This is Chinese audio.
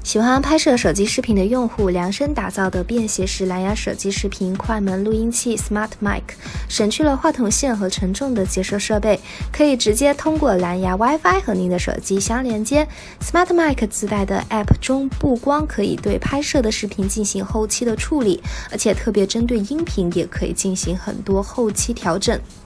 喜欢拍摄手机视频的用户量身打造的便携式蓝牙手机视频快门录音器 Smart Mic， 省去了话筒线和沉重的接收设备，可以直接通过蓝牙 WiFi 和您的手机相连接。Smart Mic 自带的 App 中不光可以对拍摄的视频进行后期的处理，而且特别针对音频也可以进行很多后期调整。